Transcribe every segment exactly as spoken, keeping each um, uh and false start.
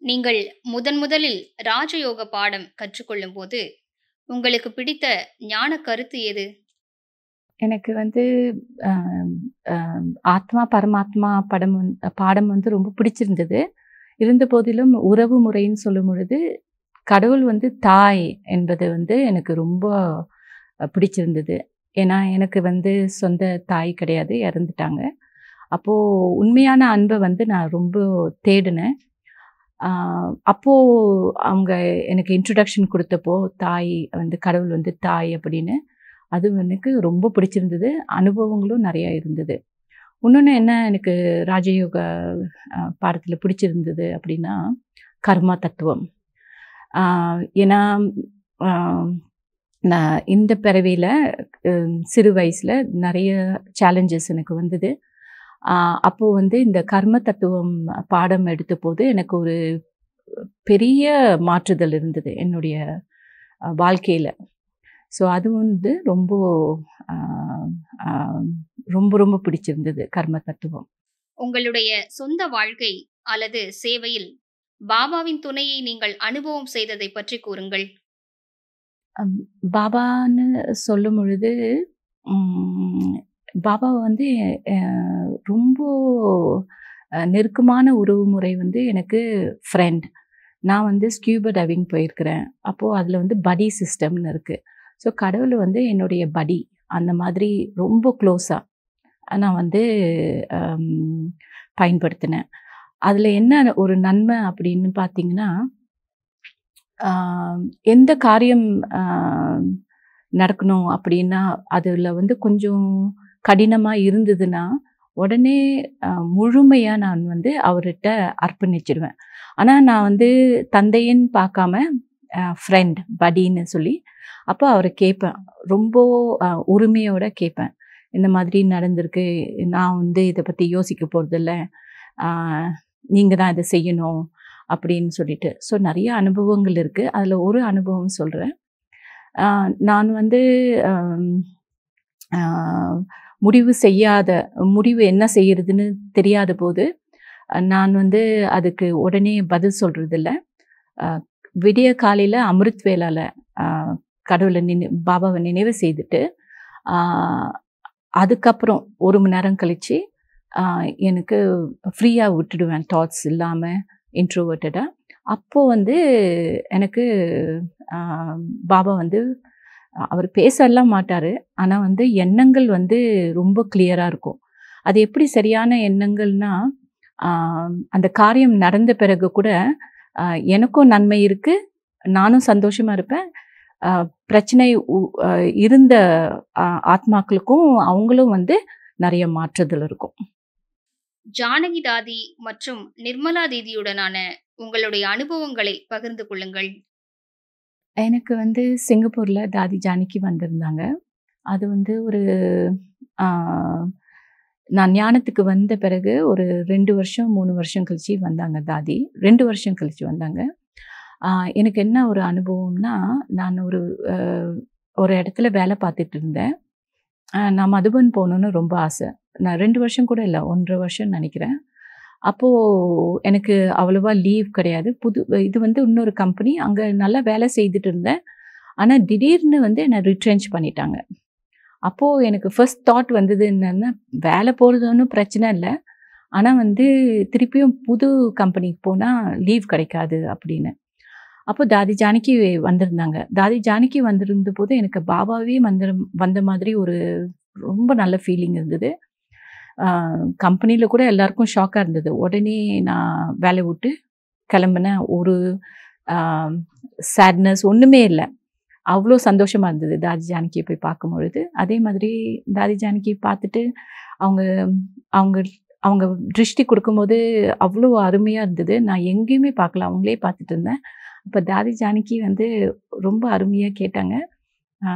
நீங்கள் முதன் முதலில் ராஜயோக பாடம் கற்றுக்கொள்ளும்போது, உங்களுக்கு பிடித்த ஞான கருத்து எது? எனக்கு வந்து அ அ ஆத்மா, பரமாத்மா படம் வந் பாடம் வந்து ரொம்ப பிடிச்சிருந்தது. இருந்தபோதிலும் உறவு முறைன்னு சொல்லும்பொழுது, கடவுள் வந்து தாய் என்பது வந்து எனக்கு ரொம்ப அ பிடிச்சிருந்தது. ஏன்னா, எனக்கு வந்து சொந்த தாய் கிடையாது, இறந்துட்டாங்க. அப்போ உண்மையான அன்ப வந்து நான் ரொம்ப தேடினேன். ஆ அப்போ அவங்க எனக்கு இன்ட்ரோடக்ஷன் குடுத்தப்போ, தாய் வந்து கடவுள் வந்து தாய் அப்படின்னு, அது எனக்கு ரொம்ப பிடிச்சிருந்தது. அனுபவங்களும் நெறையா இருந்தது. இன்னொன்னு என்ன எனக்கு ராஜயோக அ பாடத்தில பிடிச்சிருந்தது அப்படின்னா, கர்மா தத்துவம். ஆ ஏன்னா, ஆ நான் இந்த பிறவியில அ சிறு வயசுல நெறைய சேலஞ்சஸ் எனக்கு வந்தது. ஆ அப்போ வந்து இந்த கர்ம தத்துவம் பாடம் எடுத்தபோது, எனக்கு ஒரு பெரிய மாற்றுதல் இருந்தது என்னுடைய அ வாழ்க்கையில. ஸோ அது வந்து ரொம்ப ஆ ஆ ரொம்ப ரொம்ப பிடிச்சிருந்தது கர்ம தத்துவம். உங்களுடைய சொந்த வாழ்க்கை அல்லது சேவையில் பாபாவின் துணையை நீங்கள் அனுபவம் செய்ததைப் பற்றி கூறுங்கள். அம் பாபான்னு சொல்லும்பொழுது, ம் பாபா வந்து அ ரொம்ப அ நெருக்கமான உறவுமுறை வந்து எனக்கு ஃப்ரெண்ட். நான் வந்து ஸ்கியூபா டைவிங் போயிருக்கிறேன். அப்போ அதில வந்து படி சிஸ்டம்னு இருக்கு. ஸோ கடவுள் வந்து என்னுடைய படி. அந்த மாதிரி ரொம்ப க்ளோஸா நான் வந்து அம் பயன்படுத்தினேன். அதில என்ன ஒரு நன்மை அப்படின்னு பார்த்தீங்கன்னா, ஆ எந்த காரியம் ஆ நடக்கணும் அப்படின்னா, அதில வந்து கொஞ்சம் கடினமா இருந்ததுன்னா, உடனே அ முழுமையா நான் வந்து அவர்ட்ட அர்ப்பணிச்சுருவேன். ஆனா நான் வந்து தந்தைன்னு பார்க்காம அ ஃப்ரெண்ட், பட்டின்னு சொல்லி, அப்போ அவர கேட்பேன். ரொம்ப அ உரிமையோட கேட்பேன். இந்த மாதிரி நடந்திருக்கு. நான் வந்து இத பத்தி யோசிக்க போறதில்ல. ஆ நீங்க தான் இத செய்யணும் அப்படின்னு சொல்லிட்டு. ஸோ நெறைய அனுபவங்கள் இருக்கு. அதில ஒரு அனுபவம் சொல்றேன். ஆ நான் வந்து அம் ஆ முடிவு செய்யாத முடிவு என்ன செய்யறதுன்னு தெரியாத போது, அ நான் வந்து அதுக்கு உடனே பதில் சொல்றதில்ல. அ விடிய காலையில அமிர்த் வேளால அ கடவுள நினை பாபாவ நினைவு செய்துட்டு, ஆ அதுக்கப்புறம் ஒரு மணி நேரம் கழிச்சு, ஆ எனக்கு ஃப்ரீயா விட்டுடுவேன். தாட்ஸ் இல்லாம இன்ட்ரோவர்ட்டடா. அப்போ வந்து எனக்கு ஆ பாபா வந்து அவர் பேசலாம் மாட்டாரு. ஆனா வந்து எண்ணங்கள் வந்து ரொம்ப கிளியரா இருக்கும். அது எப்படி சரியான எண்ணங்கள்னா, ஆ அந்த காரியம் நடந்த பிறகு கூட, அ எனக்கும் நன்மை இருக்கு. நானும் சந்தோஷமா இருப்பேன். அ பிரச்சனை உ அ இருந்த அ ஆத்மாக்களுக்கும் அவங்களும் வந்து நெறைய மாற்றுதல் இருக்கும். ஜானகி தாதி மற்றும் நிர்மலா தீதியுடனான உங்களுடைய அனுபவங்களை பகிர்ந்து கொள்ளுங்கள். எனக்கு வந்து சிங்கப்பூர்ல தாதி ஜானகி வந்திருந்தாங்க. அது வந்து ஒரு ஆ நான் ஞானத்துக்கு வந்த பிறகு ஒரு ரெண்டு வருஷம், மூணு வருஷம் கழிச்சு வந்தாங்க தாதி. ரெண்டு வருஷம் கழிச்சு வந்தாங்க. ஆ எனக்கு என்ன ஒரு அனுபவம்னா, நான் ஒரு அ ஒரு இடத்துல வேலை பார்த்துட்டு இருந்தேன். அ நான் மதுபன் போணும்னு ரொம்ப ஆசை. நான் ரெண்டு வருஷம் கூட இல்ல, ஒன்று அரை வருஷம்னு நெனைக்கிறேன். அப்போ எனக்கு அவ்வளவா லீவ் கிடையாது. புது இது வந்து இன்னொரு கம்பெனி. அங்க நல்லா வேலை செய்துட்டு இருந்தேன். ஆனா திடீர்னு வந்து என்ன ரிட்ரென்ச் பண்ணிட்டாங்க. அப்போ எனக்கு ஃபர்ஸ்ட் தாட் வந்தது என்னன்னா, வேலை போறது ஒண்ணும் பிரச்சனை இல்ல. ஆனா வந்து திருப்பியும் புது கம்பெனிக்கு போனா லீவ் கிடைக்காது அப்படின்னு. அப்போ தாதி ஜானகி வந்திருந்தாங்க. தாதி ஜானகி வந்திருந்தபோது எனக்கு பாபாவே வந்த வந்த மாதிரி ஒரு ரொம்ப நல்ல ஃபீலிங் இருந்தது. ஆ கம்பெனில கூட எல்லாருக்கும் ஷாக்கா இருந்தது. உடனே நான் வேலைய விட்டு கிளம்புனேன். ஒரு ஆ சேட்னஸ் ஒண்ணுமே இல்ல. அவ்ளோ சந்தோஷமா இருந்தது தாதி ஜானகிய போய் பார்க்கும்பொழுது. அதே மாதிரி தாதி ஜானகி பார்த்துட்டு அவங்க அவங்க அவங்க திருஷ்டி குடுக்கும்போது அவ்ளோ அருமையா இருந்தது. நான் எங்கேயுமே பார்க்கல. அவங்களே பார்த்துட்டு இருந்தேன். அப்ப தாதி ஜானகி வந்து ரொம்ப அருமையா கேட்டாங்க. ஆ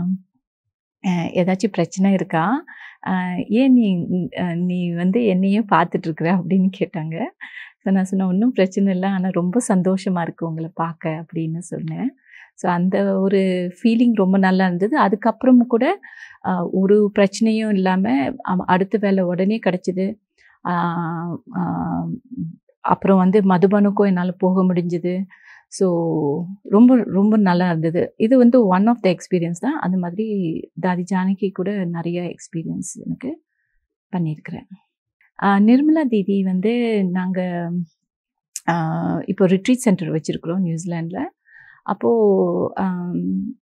அ "ஏதாச்சும் பிரச்சனை இருக்கா? அ ஏன் நீ அ நீ வந்து என்னையே பார்த்துட்டு இருக்கிற?" அப்படின்னு கேட்டாங்க. ஸோ நான் சொன்னேன், "ஒண்ணும் பிரச்சனை இல்ல. ஆனா ரொம்ப சந்தோஷமா இருக்கு உங்கள பார்க்க" அப்படின்னு சொன்னேன். ஸோ அந்த ஒரு ஃபீலிங் ரொம்ப நல்லா இருந்தது. அதுக்கப்புறமும் கூட அ ஒரு பிரச்சனையும் இல்லாம அ அடுத்த வேலை உடனே கிடைச்சது. ஆ ஆ அப்புறம் வந்து மதுபனுக்கும் என்னால் போக முடிஞ்சது. ஸோ ரொம்ப ரொம்ப நல்லா இருந்தது. இது வந்து ஒன் ஆஃப் த எக்ஸ்பீரியன்ஸ் தான். அந்த மாதிரி தாதி ஜானகி கூட நிறைய எக்ஸ்பீரியன்ஸ் எனக்கு பண்ணியிருக்கிறேன். நிர்மலா தீதி வந்து நாங்கள் இப்போ ரிட்ரீட் சென்டர் வச்சுருக்குறோம் நியூசிலாண்டில். அப்போது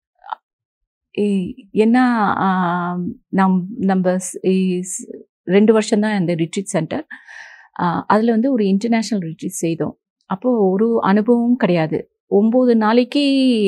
என்ன நம் நம்ம ரெண்டு வருஷம்தான் அந்த ரிட்ரீட் சென்டர். அதில் வந்து ஒரு இன்டர்நேஷ்னல் ரிட்ரீட் செய்தோம். அப்போது ஒரு அனுபவம் கிடையாது. ஒம்பது நாளைக்கு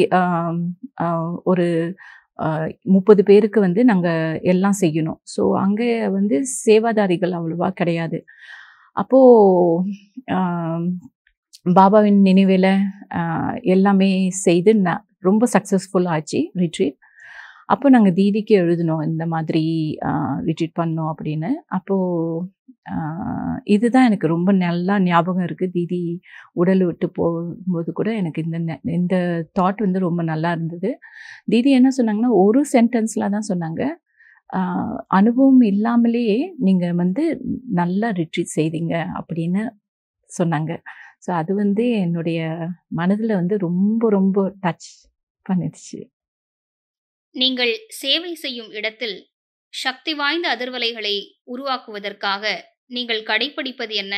ஒரு முப்பது பேருக்கு வந்து நாங்கள் எல்லாம் செய்யணும். ஸோ அங்கே வந்து சேவாதாரிகள் அவ்வளோவா கிடையாது. அப்போது பாபாவின் நினைவில் எல்லாமே செய்து ந ரொம்ப சக்ஸஸ்ஃபுல் ஆச்சு ரிட்ரீட். அப்போ நாங்கள் தீதிக்கு எழுதினோம், இந்த மாதிரி ரிட்ரீட் பண்ணோம் அப்படின்னு. அப்போது இதுதான் எனக்கு ரொம்ப நல்லா ஞாபகம் இருக்குது. தீதி உடல் விட்டு போகும்போது கூட எனக்கு இந்த இந்த தாட் வந்து ரொம்ப நல்லா இருந்தது. தீதி என்ன சொன்னாங்கன்னா, ஒரு சென்டென்ஸில் தான் சொன்னாங்க, அனுபவம் இல்லாமலேயே நீங்கள் வந்து நல்லா ரிட்ரீட் செய்தீங்க அப்படின்னு சொன்னாங்க. ஸோ அது வந்து என்னுடைய மனதில் வந்து ரொம்ப ரொம்ப டச் பண்ணிடுச்சு. நீங்கள் சேவை செய்யும் இடத்தில் சக்தி வாய்ந்த அதிர்வலைகளை உருவாக்குவதற்காக நீங்கள் கடைப்பிடிப்பது என்ன?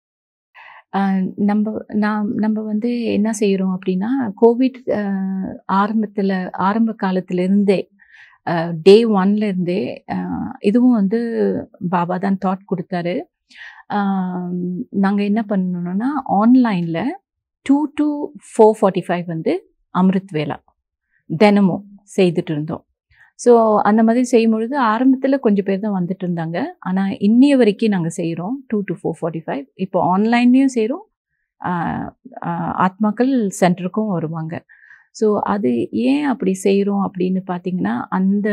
நம்ம நாம் நம்ம வந்து என்ன செய்கிறோம் அப்படின்னா, கோவிட் ஆரம்பத்தில் ஆரம்ப காலத்திலிருந்தே டே ஒன்லேருந்தே இதுவும் வந்து பாபா தான் தாட் கொடுத்தாரு. நாங்கள் என்ன பண்ணணும்னா, ஆன்லைனில் two two four forty five வந்து அமிர்த் வேலா தினமும் செய்துட்டு இருந்தோம். ஸோ அந்த மாதிரி செய்யும்பொழுது ஆரம்பத்தில் கொஞ்சம் பேர் தான் வந்துட்டு இருந்தாங்க. ஆனால் இன்னிய வரைக்கும் நாங்கள் செய்கிறோம் two two four forty five. இப்போ ஆன்லைன்லேயும் செய்கிறோம், ஆத்மாக்கள் சென்டருக்கும் வருவாங்க. ஸோ அது ஏன் அப்படி செய்கிறோம் அப்படின்னு பார்த்தீங்கன்னா, அந்த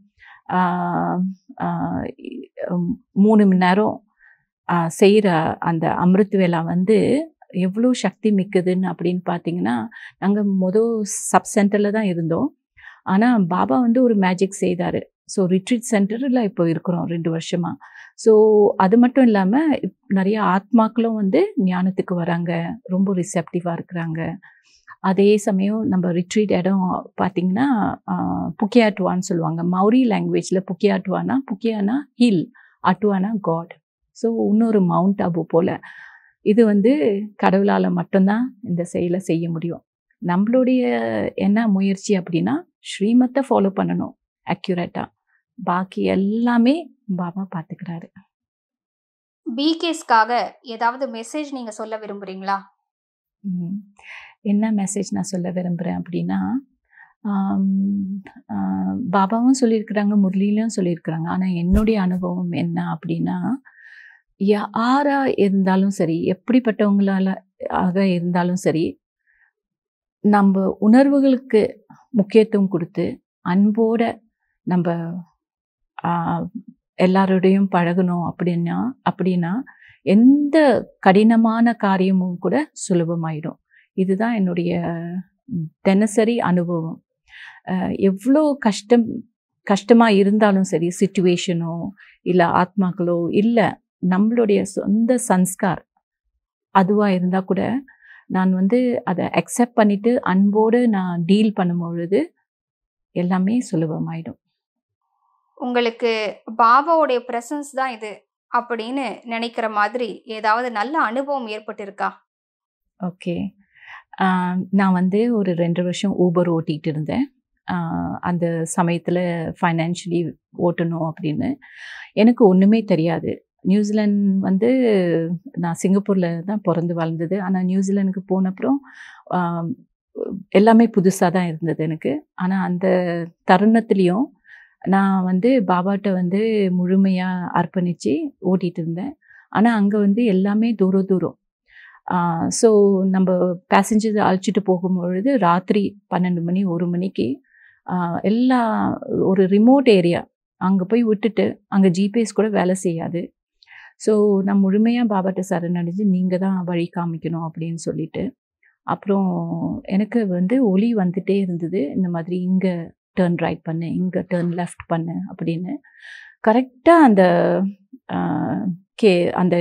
மூணு மணி நேரம் செய்கிற அந்த அமிர்த் வேலா வந்து எவ்வளோ சக்தி மிக்குதுன்னு அப்படின்னு பார்த்தீங்கன்னா, நாங்கள் மொதல் சப் சென்டரில் தான் இருந்தோம். ஆனால் பாபா வந்து ஒரு மேஜிக் செய்தார். ஸோ ரிட்ரீட் சென்டரில் இப்போ இருக்கிறோம் ரெண்டு வருஷமாக. ஸோ அது மட்டும் இல்லாமல் நிறைய ஆத்மாக்களும் வந்து ஞானத்துக்கு வராங்க, ரொம்ப ரிசெப்டிவாக இருக்கிறாங்க. அதே சமயம் நம்ம ரிட்ரீட் இடம் பார்த்திங்கன்னா புக்கியாட்டுவான்னு சொல்லுவாங்க. மௌரி லாங்குவேஜில் புக்கியாட்டுவானா, புக்கியானா ஹில், அட்டுவானா காட். ஸோ இன்னொரு மவுண்ட் அபு போல் இது வந்து கடவுளால் மட்டும்தான் இந்த செயலை செய்ய முடியும். நம்மளுடைய என்ன முயற்சி அப்படின்னா, ஸ்ரீமத்தை ஃபாலோ பண்ணணும் அக்யூரேட்டாக. பாக்கி எல்லாமே பாபா பார்த்துக்கிறாரு. பிகேஸ்க்காக ஏதாவது மெசேஜ் நீங்கள் சொல்ல விரும்புகிறீங்களா? என்ன மெசேஜ் நான் சொல்ல விரும்புகிறேன் அப்படின்னா, பாபாவும் சொல்லியிருக்கிறாங்க, முரளியிலும் சொல்லியிருக்கிறாங்க. ஆனால் என்னுடைய அனுபவம் என்ன அப்படின்னா, யாராக இருந்தாலும் சரி, எப்படிப்பட்டவங்களால ஆக இருந்தாலும் சரி, நம்ம உணர்வுகளுக்கு முக்கியத்துவம் கொடுத்து அன்போட நம்ம எல்லாரோடையும் பழகணும் அப்படின்னா அப்படின்னா எந்த கடினமான காரியமும் கூட சுலபமாயிடும். இதுதான் என்னுடைய தினசரி அனுபவம். எவ்வளோ கஷ்டம் கஷ்டமாக இருந்தாலும் சரி, சிச்சுவேஷனோ இல்லை ஆத்மாக்களோ இல்லை நம்மளுடைய சொந்த சன்ஸ்கார் அதுவாக இருந்தால் கூட நான் வந்து அதை அக்செப்ட் பண்ணிவிட்டு அன்போடு நான் டீல் பண்ணும்பொழுது எல்லாமே சுலபமாயிடும். உங்களுக்கு பாபாவுடைய பிரசன்ஸ் தான் இது அப்படின்னு நினைக்கிற மாதிரி ஏதாவது நல்ல அனுபவம் ஏற்பட்டிருக்கா? ஓகே, நான் வந்து ஒரு ரெண்டு வருஷம் ஊபர் ஓட்டிகிட்டு இருந்தேன். அந்த சமயத்தில் ஃபைனான்ஷியலி ஓட்டணும் அப்படின்னு எனக்கு ஒன்றுமே தெரியாது. நியூசிலாந்து வந்து நான் சிங்கப்பூரில் தான் பிறந்து வளர்ந்தது. ஆனால் நியூசிலாந்துக்கு போனப்புறம் எல்லாமே புதுசாக தான் இருந்தது எனக்கு. ஆனால் அந்த தருணத்துலேயும் நான் வந்து பாபாட்ட வந்து முழுமையாக அர்ப்பணித்து ஓட்டிகிட்டு இருந்தேன். ஆனால் அங்கே வந்து எல்லாமே தூரம் தூரம். ஸோ நம்ம பேசஞ்சர் அழைச்சிட்டு போகும்பொழுது ராத்திரி பன்னெண்டு மணி ஒரு மணிக்கு எல்லா ஒரு ரிமோட் ஏரியா அங்கே போய் விட்டுட்டு அங்கே ஜிபிஎஸ் கூட வேலை செய்யாது. ஸோ நான் முழுமையாக பாபாட்ட சரணடைஞ்சு நீங்கள் தான் வழி காமிக்கணும் அப்படின்னு சொல்லிட்டு, அப்புறம் எனக்கு வந்து ஒலி வந்துகிட்டே இருந்தது, இந்த மாதிரி இங்கே டேர்ன் ரைட் பண்ணு, இங்கே டேர்ன் லெஃப்ட் பண்ணு அப்படின்னு. கரெக்டாக அந்த கே அந்த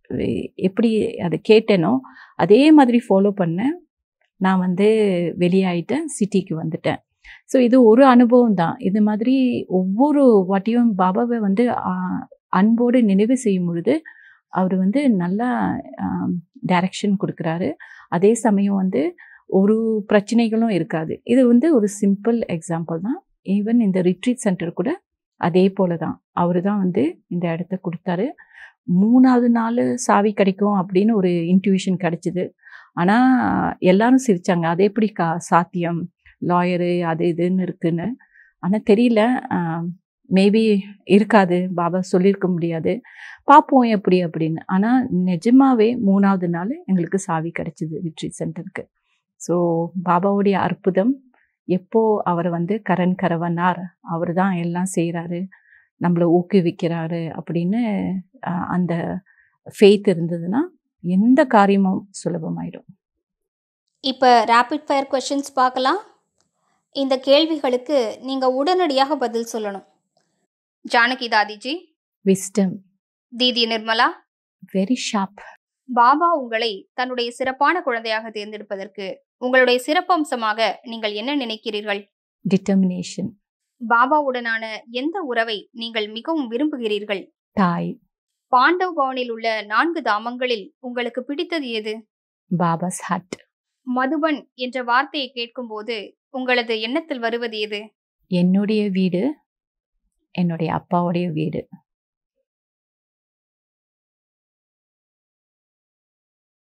எப்படி அதை கேட்டேனோ அதே மாதிரி ஃபாலோ பண்ணேன். நான் வந்து வெளியாயிட்டேன், சிட்டிக்கு வந்துட்டேன். ஸோ இது ஒரு அனுபவம் தான். இது மாதிரி ஒவ்வொரு வாட்டியும் பாபாவை வந்து அன்போடு நினைவு செய்யும் பொழுது அவர் வந்து நல்லா டைரக்ஷன் கொடுக்குறாரு. அதே சமயம் வந்து ஒரு பிரச்சனைகளும் இருக்காது. இது வந்து ஒரு சிம்பிள் எக்ஸாம்பிள் தான். ஈவன் இந்த ரிட்ரீட் சென்டர் கூட அதே போல தான். அவர் தான் வந்து இந்த இடத்த கொடுத்தாரு. மூணாவது நாள் சாவி கிடைக்கும் அப்படின்னு ஒரு இன்ட்யூஷன் கிடைச்சிது. ஆனால் எல்லாரும் சிரித்தாங்க. அது எப்படி கா சாத்தியம், லாயரு அது இதுன்னு இருக்குன்னு. ஆனால் தெரியல, மேபி இருக்காது, பாபா சொல்லியிருக்க முடியாது, பார்ப்போம் எப்படி அப்படின்னு. ஆனால் நிஜமாவே மூணாவது நாள் எங்களுக்கு சாவி கிடைச்சிது ரிட்ரீட் சென்டருக்கு. ஸோ பாபாவுடைய அற்புதம். எப்போ அவர் வந்து கரண் கரவனார், அவர் தான் எல்லாம் செய்கிறாரு, நம்மளை ஊக்குவிக்கிறாரு அப்படின்னு அந்த ஃபெய்த் இருந்ததுன்னா எந்த காரியமும் சுலபமாயிடும். இப்போ ரேபிட் ஃபயர் கொஷின்ஸ் பார்க்கலாம். இந்த கேள்விகளுக்கு நீங்கள் உடனடியாக பதில் சொல்லணும். Janaki Dadiji, wisdom. Didi Nirmala, very sharp. Baba உங்களை தன்னுடைய சிறப்பான குழந்தையாக தேர்ந்தெடுப்பதற்கு உங்களுடைய சிறப்பம்சமாக நீங்கள் என்ன நினைக்கிறீர்கள்? டிட்டர்மினேஷன். பாபாவுடனான எந்த உறவை நீங்கள் மிகவும் விரும்புகிறீர்கள்? தாய். பாண்டவ் பவனில் உள்ள நான்கு தாமங்களில் உங்களுக்கு பிடித்தது எது? பாபாஸ் ஹட். மதுபன் என்ற வார்த்தையை கேட்கும் போது உங்களது எண்ணத்தில் வருவது எது? என்னுடைய வீடு, என்னுடைய அப்பாவுடைய வீடு.